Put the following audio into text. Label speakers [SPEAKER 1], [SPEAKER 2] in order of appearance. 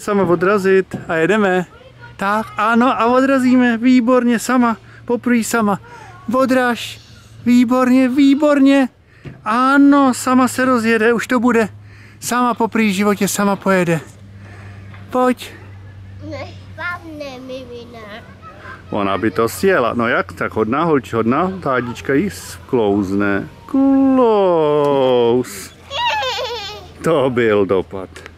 [SPEAKER 1] sama odrazit a jedeme. Tak, ano, a odrazíme, výborně, sama, poprvé sama. Odraž, výborně, výborně. Ano, sama se rozjede, už to bude. Sama poprvé v životě, sama pojede. Pojď.
[SPEAKER 2] Nešpavne, mimina.
[SPEAKER 1] Ona by to sjela. No jak? Tak hodná, holči, hodná. Tádička jí sklouzne. Close. To byl dopad.